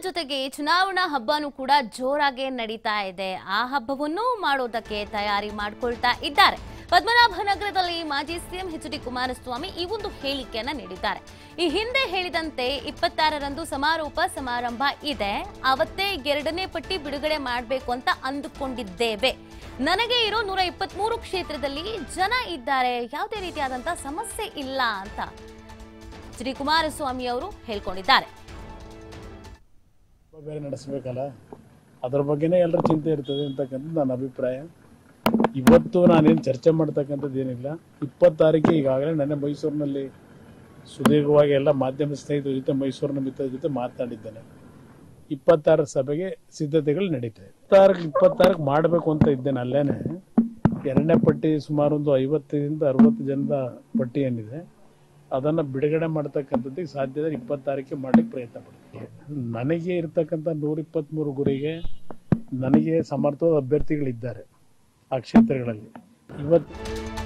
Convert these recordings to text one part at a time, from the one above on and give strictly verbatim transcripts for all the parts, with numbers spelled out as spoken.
ಜೊತೆಗೆ ಚುನಾವಣಾ ಹಬ್ಬನೂ ಕೂಡ ಜೋರಾಗಿ ನಡೀತಾ ಇದೆ. ಆ ಹಬ್ಬವನ್ನು ಮಾಡೋದಕ್ಕೆ ತಯಾರಿ ಮಾಡಿಕೊಳ್ತಾ ಇದ್ದಾರೆ. ಪದ್ಮನಾಭನಗರದಲ್ಲಿ ಮಾಜಿ ಸಿಎಂ ಎಚ್ ಡಿ ಕುಮಾರಸ್ವಾಮಿ ಈ ಒಂದು ಹೇಳಿಕೆಯನ್ನ ನೀಡಿದ್ದಾರೆ. ಈ ಹಿಂದೆ ಹೇಳಿದಂತೆ ಇಪ್ಪತ್ತಾರರಂದು ಸಮಾರೋಪ ಸಮಾರಂಭ ಇದೆ, ಅವತ್ತೇ ಎರಡನೇ ಪಟ್ಟಿ ಬಿಡುಗಡೆ ಮಾಡಬೇಕು ಅಂತ ಅಂದುಕೊಂಡಿದ್ದೇವೆ. ನನಗೆ ಇರೋ ನೂರ ಇಪ್ಪತ್ಮೂರು ಕ್ಷೇತ್ರದಲ್ಲಿ ಜನ ಇದ್ದಾರೆ, ಯಾವುದೇ ರೀತಿಯಾದಂತಹ ಸಮಸ್ಯೆ ಇಲ್ಲ ಅಂತ ಎಚ್ ಡಿ ಕುಮಾರಸ್ವಾಮಿ ಅವರು ಹೇಳ್ಕೊಂಡಿದ್ದಾರೆ. ಬೇರೆ ನಡೆಸಬೇಕಲ್ಲ, ಅದರ ಬಗ್ಗೆನೇ ಎಲ್ಲರ ಚಿಂತೆ ಇರ್ತದೆ ಅಂತಕ್ಕಂಥದ್ದು ನನ್ನ ಅಭಿಪ್ರಾಯ. ಇವತ್ತು ನಾನೇನು ಚರ್ಚೆ ಮಾಡ್ತಕ್ಕಂಥದ್ದು ಏನಿಲ್ಲ. ಇಪ್ಪತ್ತಾರಕ್ಕೆ ಈಗಾಗಲೇ ನನ್ನ ಮೈಸೂರಿನಲ್ಲಿ ಸುದೀರ್ಘವಾಗಿ ಎಲ್ಲ ಮಾಧ್ಯಮ ಸ್ನೇಹಿತರ ಜೊತೆ ಮೈಸೂರಿನ ಮಿತ್ರರ ಜೊತೆ ಮಾತನಾಡಿದ್ದೇನೆ. ಇಪ್ಪತ್ತಾರರ ಸಭೆಗೆ ಸಿದ್ಧತೆಗಳು ನಡೀತವೆ. ಇಪ್ಪತ್ತಾರಕ್ಕೆ ಇಪ್ಪತ್ತಾರಕ್ಕೆ ಮಾಡಬೇಕು ಅಂತ ಇದ್ದೇನೆ. ಅಲ್ಲೇನೆ ಎರಡನೇ ಪಟ್ಟಿ ಸುಮಾರು ಒಂದು ಐವತ್ತರಿಂದ ಅರವತ್ತು ಜನದ ಪಟ್ಟಿ ಏನಿದೆ ಅದನ್ನು ಬಿಡುಗಡೆ ಮಾಡ್ತಕ್ಕಂಥದ್ದಕ್ಕೆ ಸಾಧ್ಯತೆ ಇಪ್ಪತ್ತಾರಕ್ಕೆ ಮಾಡಲಿಕ್ಕೆ ಪ್ರಯತ್ನ ಪಡ್ತೀನಿ. ನನಗೆ ಇರ್ತಕ್ಕಂಥ ನೂರ ಇಪ್ಪತ್ತ್ಮೂರು ಗುರಿಗೆ ನನಗೆ ಸಮರ್ಥ ಅಭ್ಯರ್ಥಿಗಳಿದ್ದಾರೆ ಆ ಕ್ಷೇತ್ರಗಳಲ್ಲಿ. ಇವತ್ತು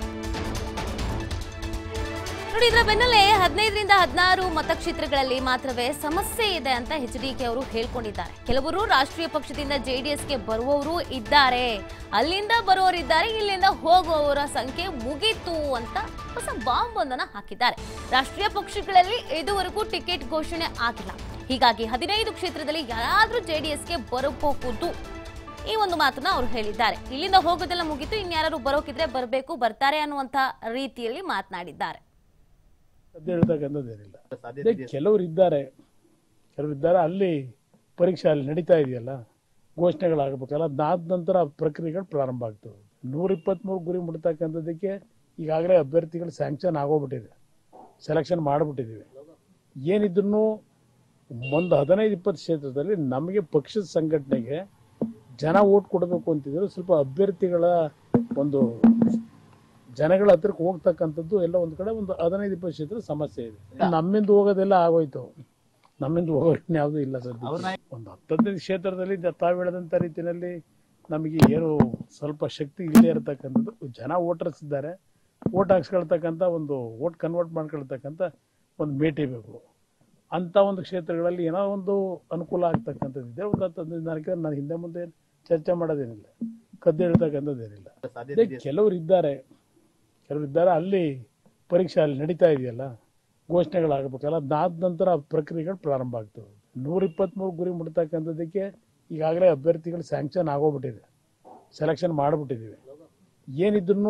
ನೋಡಿ, ಇದರ ಬೆನ್ನಲ್ಲೇ ಹದಿನೈದರಿಂದ ಹದಿನಾರು ಮತಕ್ಷೇತ್ರಗಳಲ್ಲಿ ಮಾತ್ರವೇ ಸಮಸ್ಯೆ ಇದೆ ಅಂತ ಎಚ್ ಡಿ ಕೆ ಅವರು ಹೇಳ್ಕೊಂಡಿದ್ದಾರೆ. ಕೆಲವರು ರಾಷ್ಟ್ರೀಯ ಪಕ್ಷದಿಂದ ಜೆಡಿಎಸ್ಗೆ ಬರುವವರು ಇದ್ದಾರೆ, ಅಲ್ಲಿಂದ ಬರುವವರಿದ್ದಾರೆ, ಇಲ್ಲಿಂದ ಹೋಗುವವರ ಸಂಖ್ಯೆ ಮುಗೀತು ಅಂತ ಹೊಸ ಬಾಂಬ್ ಒಂದನ್ನ ಹಾಕಿದ್ದಾರೆ. ರಾಷ್ಟ್ರೀಯ ಪಕ್ಷಗಳಲ್ಲಿ ಇದುವರೆಗೂ ಟಿಕೆಟ್ ಘೋಷಣೆ ಆಗಿಲ್ಲ, ಹೀಗಾಗಿ ಹದಿನೈದು ಕ್ಷೇತ್ರದಲ್ಲಿ ಯಾರಾದ್ರೂ ಜೆಡಿಎಸ್ಗೆ ಬರಬಹುದು ಈ ಒಂದು ಮಾತನ್ನ ಅವರು ಹೇಳಿದ್ದಾರೆ. ಇಲ್ಲಿಂದ ಹೋಗೋದೆಲ್ಲ ಮುಗಿತು, ಇನ್ಯಾರು ಬರೋಕಿದ್ರೆ ಬರಬೇಕು, ಬರ್ತಾರೆ ಅನ್ನುವಂತ ರೀತಿಯಲ್ಲಿ ಮಾತನಾಡಿದ್ದಾರೆ. ಸದ್ಯ ಹೇಳ್ತಕ್ಕಂಥದ್ದೇನಿಲ್ಲ. ಕೆಲವರು ಇದ್ದಾರೆ ಕೆಲವರು ಇದ್ದಾರೆ ಅಲ್ಲಿ ಪರೀಕ್ಷೆ ಅಲ್ಲಿ ನಡೀತಾ ಇದೆಯಲ್ಲ, ಘೋಷಣೆಗಳಾಗಬೇಕಲ್ಲ, ಅದಾದ ನಂತರ ಪ್ರಕ್ರಿಯೆಗಳು ಪ್ರಾರಂಭ ಆಗ್ತವೆ. ನೂರ ಇಪ್ಪತ್ತ್ಮೂರು ಗುರಿ ಮುಟ್ತಕ್ಕಂಥದ್ದಕ್ಕೆ ಈಗಾಗಲೇ ಅಭ್ಯರ್ಥಿಗಳು ಸ್ಯಾಂಕ್ಷನ್ ಆಗೋಗ್ಬಿಟ್ಟಿದೆ, ಸೆಲೆಕ್ಷನ್ ಮಾಡಿಬಿಟ್ಟಿದ್ದೀವಿ. ಏನಿದ್ರು ಒಂದು ಹದಿನೈದು ಇಪ್ಪತ್ತು ಕ್ಷೇತ್ರದಲ್ಲಿ ನಮಗೆ ಪಕ್ಷದ ಸಂಘಟನೆಗೆ ಜನ ಓಟ್ ಕೊಡಬೇಕು ಅಂತಿದ್ರು. ಸ್ವಲ್ಪ ಅಭ್ಯರ್ಥಿಗಳ ಒಂದು ಜನಗಳ ಹತ್ರಕ್ಕೆ ಹೋಗ್ತಕ್ಕಂಥದ್ದು ಎಲ್ಲ ಒಂದು ಕಡೆ ಒಂದು ಹದಿನೈದು ಇಪ್ಪತ್ತು ಕ್ಷೇತ್ರ ಸಮಸ್ಯೆ ಇದೆ. ನಮ್ಮಿಂದ ಹೋಗೋದೆಲ್ಲ ಆಗೋಯ್ತು, ನಮ್ಮಿಂದ ಹೋಗೋದು ಯಾವುದೂ ಇಲ್ಲ ಸದ್ಯ. ಒಂದು ಹತ್ತದೈದು ಕ್ಷೇತ್ರದಲ್ಲಿ ತಾವು ಹೇಳದಂಥ ರೀತಿಯಲ್ಲಿ ನಮಗೆ ಏನು ಸ್ವಲ್ಪ ಶಕ್ತಿ ಇಲ್ಲದೆ ಇರತಕ್ಕಂಥದ್ದು. ಜನ ವೋಟರ್ಸ್ ಇದ್ದಾರೆ, ಓಟ್ ಹಾಕ್ಸ್ಕೊಳ್ತಕ್ಕಂಥ ಒಂದು ಓಟ್ ಕನ್ವರ್ಟ್ ಮಾಡ್ಕೊಳ್ತಕ್ಕಂಥ ಒಂದು ಮೇಟಿ ಬೇಕು. ಅಂಥ ಒಂದು ಕ್ಷೇತ್ರಗಳಲ್ಲಿ ಏನೋ ಒಂದು ಅನುಕೂಲ ಆಗ್ತಕ್ಕಂಥದ್ದು ಇದೆ. ಒಂದು ಹತ್ತದೈದು ನಾಲ್ಕು ನಾನು ಹಿಂದೆ ಮುಂದೆ ಚರ್ಚೆ ಮಾಡೋದೇನಿಲ್ಲ, ಕದ್ದು ಹೇಳ್ತಕ್ಕಂಥದ್ದೇನಿಲ್ಲ. ಕೆಲವರು ಇದ್ದಾರೆ ಕೆಲವರು ಇದ್ದಾರೆ ಅಲ್ಲಿ ಪರೀಕ್ಷೆ ಅಲ್ಲಿ ನಡೀತಾ ಇದೆಯಲ್ಲ, ಘೋಷಣೆಗಳಾಗಬೇಕಲ್ಲ, ಅದಾದ ನಂತರ ಪ್ರಕ್ರಿಯೆಗಳು ಪ್ರಾರಂಭ ಆಗ್ತವೆ. ನೂರ ಇಪ್ಪತ್ತ್ಮೂರು ಗುರಿ ಮುಟ್ತಕ್ಕಂಥದ್ದಕ್ಕೆ ಈಗಾಗಲೇ ಅಭ್ಯರ್ಥಿಗಳು ಸ್ಯಾಂಕ್ಷನ್ ಆಗೋಗ್ಬಿಟ್ಟಿದೆ, ಸೆಲೆಕ್ಷನ್ ಮಾಡಿಬಿಟ್ಟಿದ್ದೀವಿ. ಏನಿದ್ರು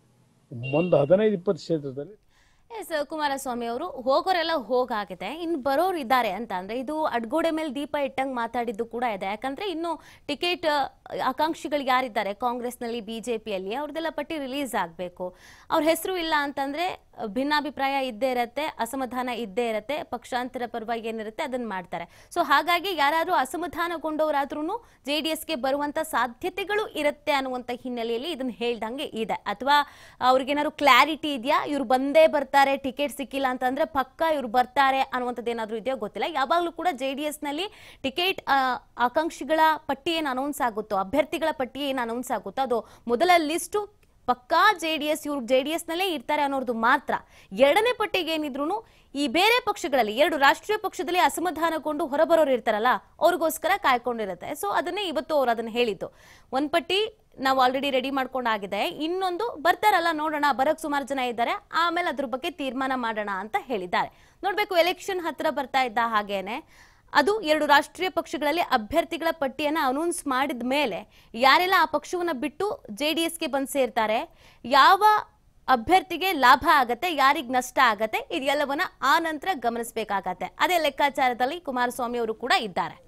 ಒಂದು ಹದಿನೈದು ಇಪ್ಪತ್ತು ಕ್ಷೇತ್ರದಲ್ಲಿ ಎಸ್ ಕುಮಾರಸ್ವಾಮಿ ಅವರು ಹೋಗೋರೆಲ್ಲ ಹೋಗಾಗಿದೆ, ಇನ್ನು ಬರೋರು ಇದ್ದಾರೆ ಅಂತ ಅಂದ್ರೆ ಇದು ಅಡ್ಗೋಡೆ ಮೇಲೆ ದೀಪ ಇಟ್ಟಂಗೆ ಮಾತಾಡಿದ್ದು ಕೂಡ ಇದೆ. ಯಾಕಂದ್ರೆ ಇನ್ನು ಟಿಕೆಟ್ ಆಕಾಂಕ್ಷಿಗಳು ಯಾರಿದ್ದಾರೆ ಕಾಂಗ್ರೆಸ್ನಲ್ಲಿ ಬಿಜೆಪಿಯಲ್ಲಿ ಅವ್ರದ್ದೆಲ್ಲ ಪಟ್ಟಿ ರಿಲೀಸ್ ಆಗಬೇಕು. ಅವ್ರ ಹೆಸರು ಇಲ್ಲ ಅಂತಂದ್ರೆ ಭಿನ್ನಾಭಿಪ್ರಾಯ ಇದ್ದೇ ಇರತ್ತೆ, ಅಸಮಾಧಾನ ಇದ್ದೇ ಇರತ್ತೆ, ಪಕ್ಷಾಂತರ ಪರವಾಗಿ ಏನಿರುತ್ತೆ ಅದನ್ನ ಮಾಡ್ತಾರೆ. ಸೊ ಹಾಗಾಗಿ ಯಾರಾದ್ರೂ ಅಸಮಾಧಾನಗೊಂಡವರಾದ್ರೂ ಜೆ ಡಿ ಎಸ್ಗೆ ಬರುವಂತ ಸಾಧ್ಯತೆಗಳು ಇರುತ್ತೆ ಅನ್ನುವಂಥ ಹಿನ್ನೆಲೆಯಲ್ಲಿ ಇದನ್ನ ಹೇಳ್ದಂಗೆ ಇದೆ. ಅಥವಾ ಅವ್ರಿಗೇನಾದ್ರು ಕ್ಲಾರಿಟಿ ಇದೆಯಾ, ಇವ್ರು ಬಂದೇ ಬರ್ತಾರೆ, ಟಿಕೆಟ್ ಸಿಕ್ಕಿಲ್ಲ ಅಂತಂದ್ರೆ ಪಕ್ಕ ಇವ್ರು ಬರ್ತಾರೆ ಅನ್ನುವಂಥದ್ದು ಏನಾದ್ರು ಇದೆಯೋ ಗೊತ್ತಿಲ್ಲ. ಯಾವಾಗಲೂ ಕೂಡ ಜೆ ಡಿ ಎಸ್ ನಲ್ಲಿ ಟಿಕೆಟ್ ಆಕಾಂಕ್ಷಿಗಳ ಪಟ್ಟಿ ಏನು ಅನೌನ್ಸ್ ಆಗುತ್ತೋ, ಅಭ್ಯರ್ಥಿಗಳ ಪಟ್ಟಿ ಏನು ಅನೌನ್ಸ್ ಆಗುತ್ತೋ ಅದು ಮೊದಲ ಲಿಸ್ಟು ಪಕ್ಕಾ ಜೆ ಡಿ ಎಸ್ ಇವ್ರು ಜೆ ಡಿ ಎಸ್ ನಲ್ಲೇ ಇರ್ತಾರೆ ಅನ್ನೋದು ಮಾತ್ರ. ಎರಡನೇ ಪಟ್ಟಿಗೆ ಏನಿದ್ರು ಈ ಬೇರೆ ಪಕ್ಷಗಳಲ್ಲಿ ಎರಡು ರಾಷ್ಟ್ರೀಯ ಪಕ್ಷದಲ್ಲಿ ಅಸಮಾಧಾನಗೊಂಡು ಹೊರಬರೋರು ಇರ್ತಾರಲ್ಲ ಅವ್ರಿಗೋಸ್ಕರ ಕಾಯ್ಕೊಂಡಿರುತ್ತೆ. ಸೊ ಅದನ್ನೇ ಇವತ್ತು ಅವ್ರು ಅದನ್ನ ಹೇಳಿದ್ದು. ಒಂದ್ ಪಟ್ಟಿ ನಾವು ಆಲ್ರೆಡಿ ರೆಡಿ ಮಾಡ್ಕೊಂಡಾಗಿದೆ, ಇನ್ನೊಂದು ಬರ್ತಾರಲ್ಲ ನೋಡೋಣ, ಬರಕ್ ಸುಮಾರು ಜನ ಇದ್ದಾರೆ, ಆಮೇಲೆ ಅದ್ರ ಬಗ್ಗೆ ತೀರ್ಮಾನ ಮಾಡೋಣ ಅಂತ ಹೇಳಿದ್ದಾರೆ. ನೋಡ್ಬೇಕು, ಎಲೆಕ್ಷನ್ ಹತ್ರ ಬರ್ತಾ ಇದ್ದ ಹಾಗೇನೆ ಅದು ಎರಡು ರಾಷ್ಟ್ರೀಯ ಪಕ್ಷಗಳಲ್ಲಿ ಅಭ್ಯರ್ಥಿಗಳ ಪಟ್ಟಿಯನ್ನ ಅನೌನ್ಸ್ ಮಾಡಿದ ಮೇಲೆ ಯಾರೆಲ್ಲ ಆ ಪಕ್ಷವನ್ನ ಬಿಟ್ಟು ಜೆ ಡಿ ಎಸ್ಗೆ ಬಂದು ಸೇರ್ತಾರೆ, ಯಾವ ಅಭ್ಯರ್ಥಿಗೆ ಲಾಭ ಆಗತ್ತೆ, ಯಾರಿಗೆ ನಷ್ಟ ಆಗತ್ತೆ, ಇದೆಲ್ಲವನ್ನ ಆ ನಂತರ ಗಮನಿಸಬೇಕಾಗತ್ತೆ. ಅದೇ ಲೆಕ್ಕಾಚಾರದಲ್ಲಿ ಕುಮಾರಸ್ವಾಮಿ ಅವರು ಕೂಡ ಇದ್ದಾರೆ.